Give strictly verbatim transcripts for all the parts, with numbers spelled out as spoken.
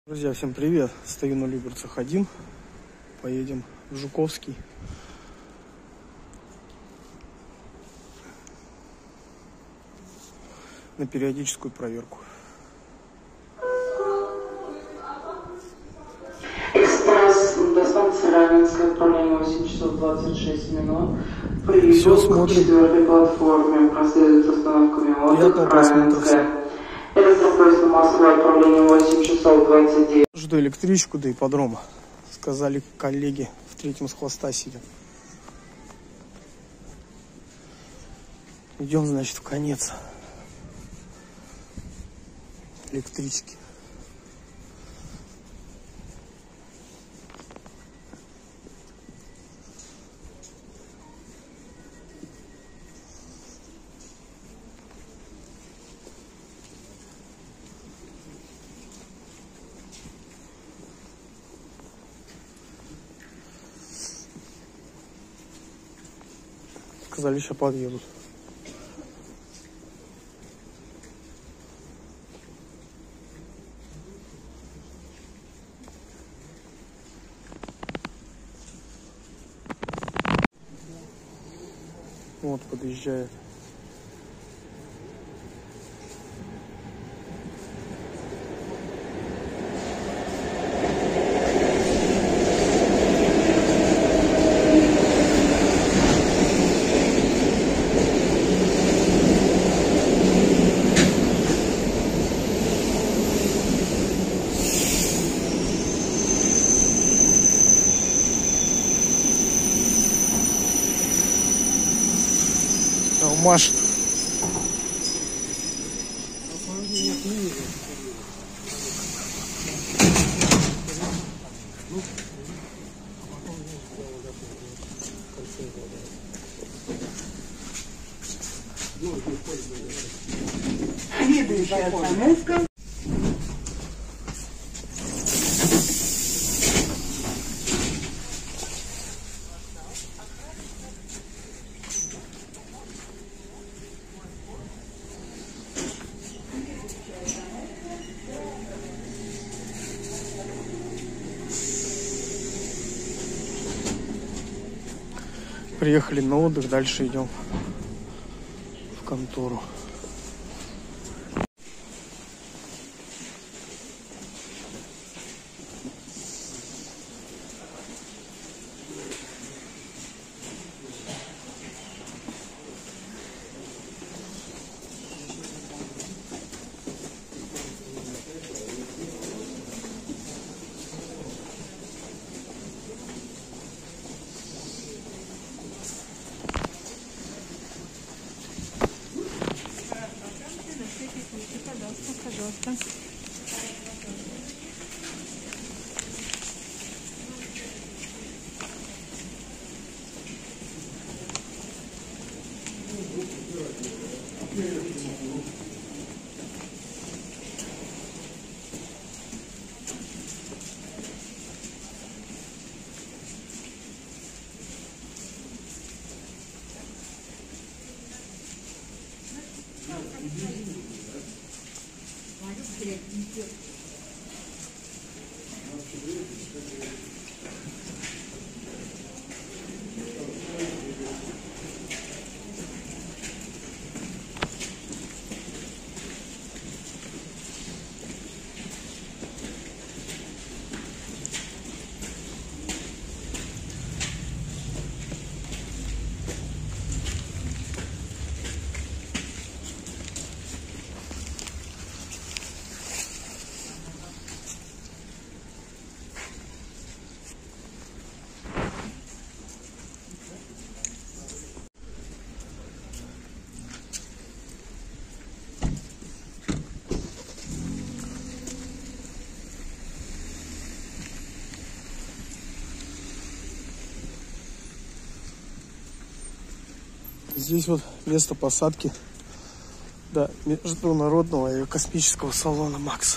Друзья, всем привет! Стою на Люберцах один. Поедем в Жуковский. На периодическую проверку. Экспресс до станции Раменская, отправление восемь часов двадцать шесть минут. Приезжу к четвертой платформе. Проследует остановка Мелодик, Раменская. Электропоезд Москва, отправление восемь часов двадцать девять. Жду электричку до ипподрома. Сказали коллеги, в третьем с хвоста сидят. Идем, значит, в конец электрички. Сказали, сейчас подъедут. Вот, подъезжает. Машет. Следующая остановка. Приехали на отдых, дальше идем в контору. Пожалуйста. Здесь вот место посадки, да, международного и космического салона Макс.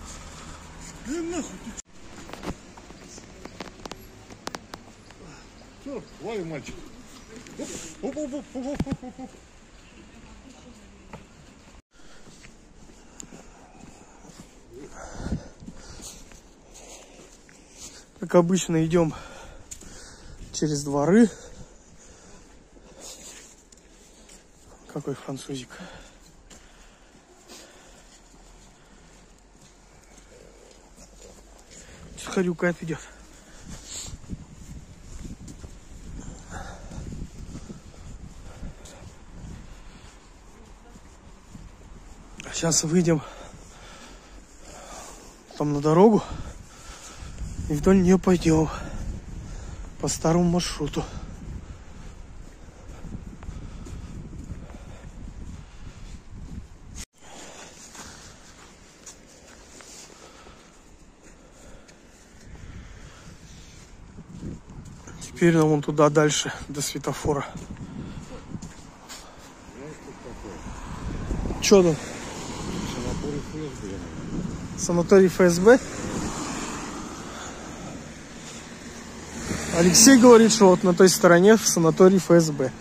Все, лови, мальчик. Оп, оп, оп, оп, оп, оп, оп. Как обычно, идем через дворы. Какой французик. Хрюка идет. Сейчас выйдем там на дорогу и вдоль нее пойдем по старому маршруту. Теперь нам вон туда дальше, до светофора. Че там? Санаторий эф эс бэ. Алексей говорит, что вот на той стороне в санаторий эф эс бэ.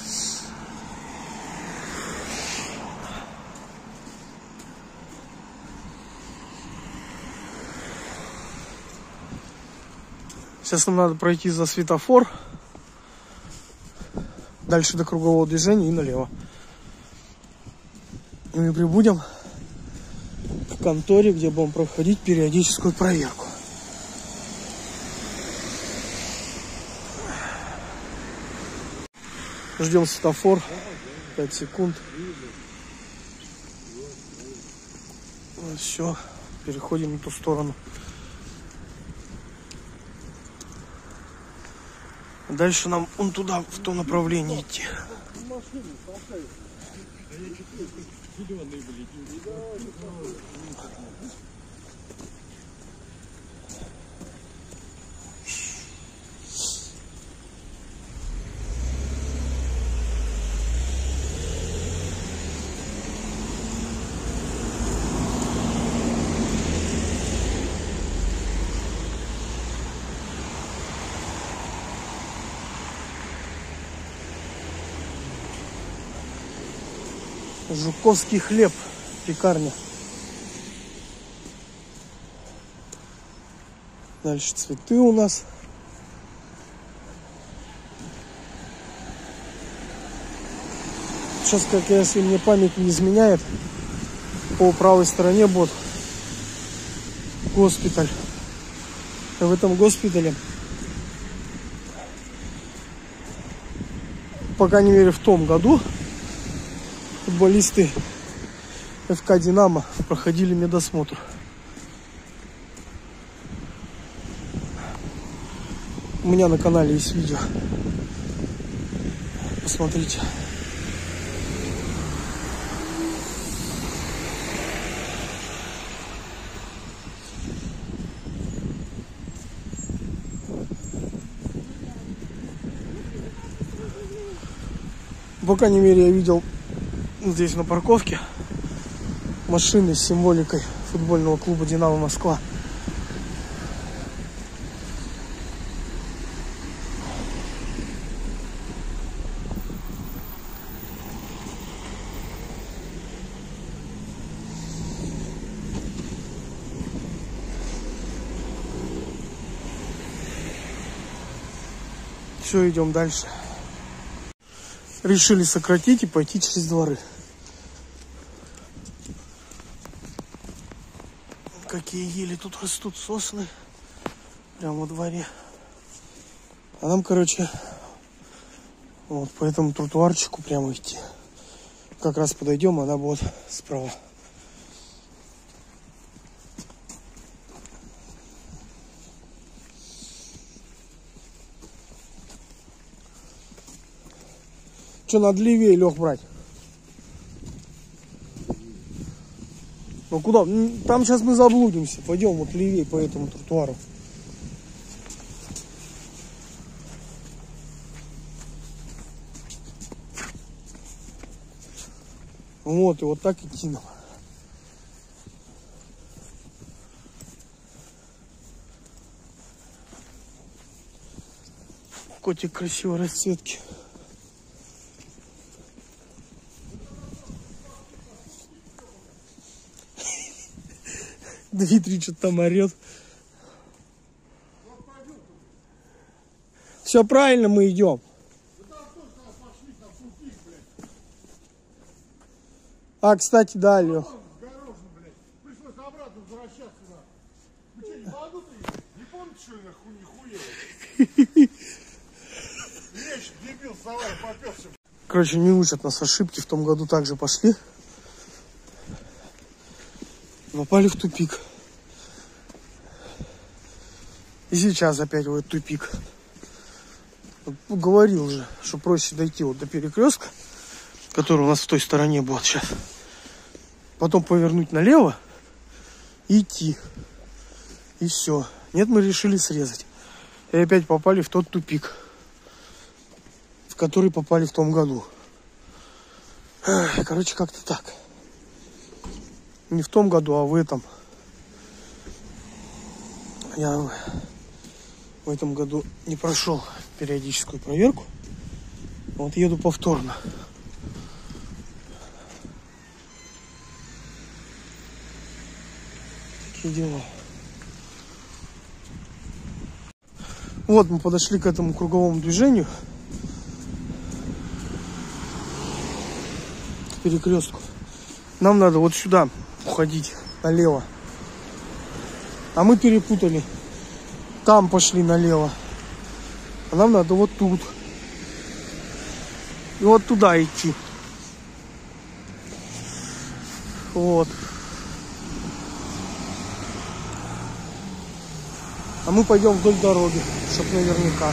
Сейчас нам надо пройти за светофор, дальше до кругового движения и налево. И мы прибудем к конторе, где будем проходить периодическую проверку. Ждем светофор. пять секунд. Вот, все. Переходим на ту сторону. Дальше нам он туда, в то направление идти. Жуковский хлеб, пекарня. Дальше цветы у нас. Сейчас, как если мне память не изменяет, по правой стороне будет госпиталь. И в этом госпитале, по крайней мере в том году, футболисты эф ка «Динамо» проходили медосмотр. У меня на канале есть видео. Посмотрите. По крайней мере, я видел здесь на парковке машины с символикой футбольного клуба «Динамо Москва». Все, идем дальше. Решили сократить и пойти через дворы. Какие ели тут растут, сосны. Прямо во дворе. А нам, короче, вот по этому тротуарчику прямо идти. Как раз подойдем, она будет справа. Что, надо левее, Лех, брать? Ну куда? Там сейчас мы заблудимся. Пойдем вот левее по этому тротуару. Вот, и вот так идти нам. Котик красивой расцветки. Дмитрий что-то там орет. Все правильно, мы идем. А, кстати, да, Лех. Пришлось обратно возвращаться. Вы что, не по аду-то не помните, что ли, нихуя? Лещ, дебил, савар, попёрся. Короче, не учат нас ошибки. В том году также пошли. Попали в тупик. И сейчас опять в этот тупик. Говорил же, что проще дойти вот до перекрестка, который у нас в той стороне будет сейчас. Потом повернуть налево и идти. И все. Нет, мы решили срезать. И опять попали в тот тупик, в который попали в том году. Короче, как-то так. Не в том году, а в этом. Я в этом году не прошел периодическую проверку. Вот еду повторно. Такие дела. Вот мы подошли к этому круговому движению. К перекрестку. Нам надо вот сюда уходить, налево. А мы перепутали. Там пошли налево. А нам надо вот тут. И вот туда идти. Вот. А мы пойдем вдоль дороги, чтоб наверняка.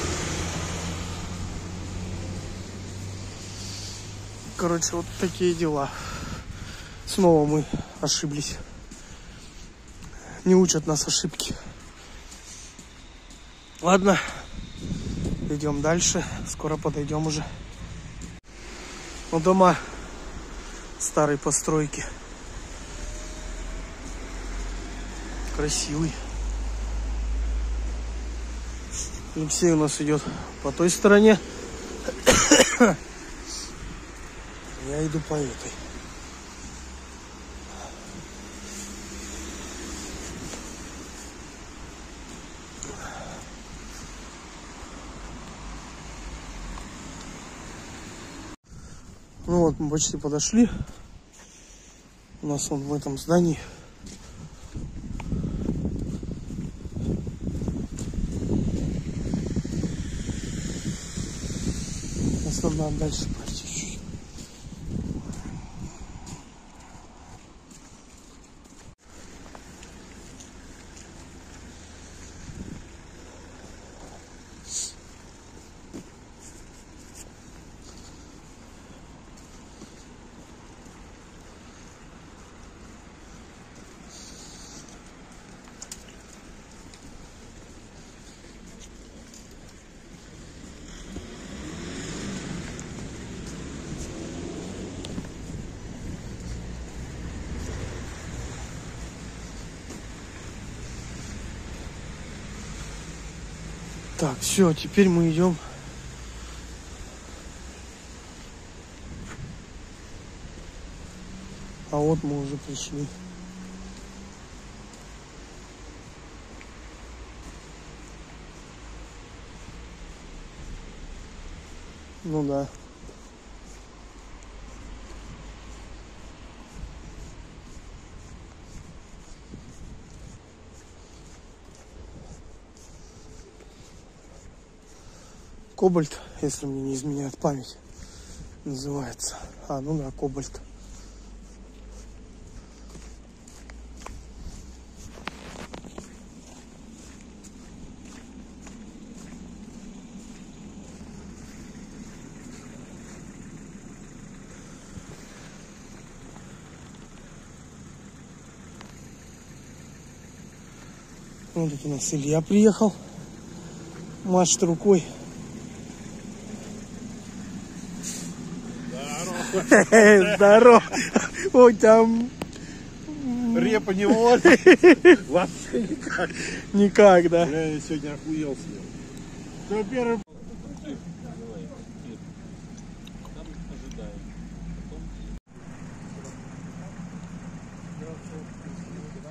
Короче, вот такие дела. Снова мы ошиблись. Не учат нас ошибки. Ладно, идем дальше. Скоро подойдем уже. Ну, дома старой постройки. Красивый. Алексей у нас идет по той стороне. Я иду по этой. Ну вот, мы почти подошли. У нас он в этом здании. Нас надо дальше пройти чуть-чуть. Так, все, теперь мы идем. А вот мы уже пришли. Ну да. Кобальт, если мне не изменяет память, называется. А, ну да, кобальт. Вот тут у нас Илья приехал. Машет рукой. Здорово. Ой, там... Репа не влазит. Вообще никак. Никак, да. Бля, я сегодня охуел с ним. Кто первый?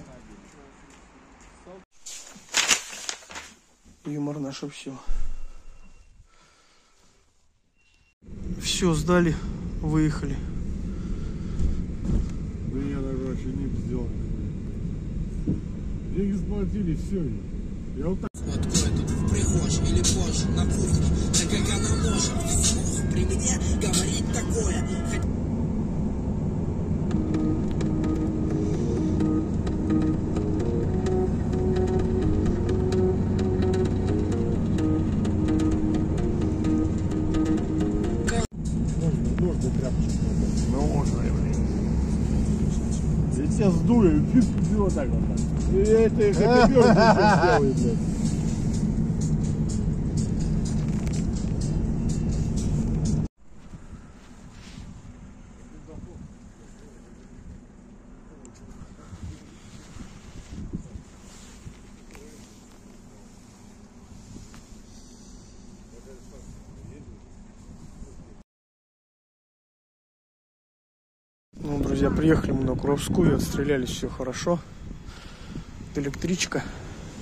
Юмор наше все. Все, сдали, выехали. Да я даже вообще не сделал. Деньги сплатили, все. Я вот так. Вот кое тут в прихожей или позже на кухне. Да как она может вслух при мне говорить такое? Можно тряпочку. Ну можно, блин. Я тебя сдую, и вот так вот. И это их обернут, сделаю, блядь. Ну, друзья, приехали мы на Куровскую, отстрелялись, все хорошо. Электричка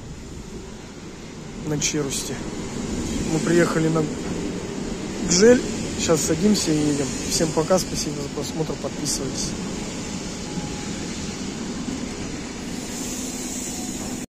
на Черусте. Мы приехали на Гжель, сейчас садимся и едем. Всем пока, спасибо за просмотр, подписывайтесь.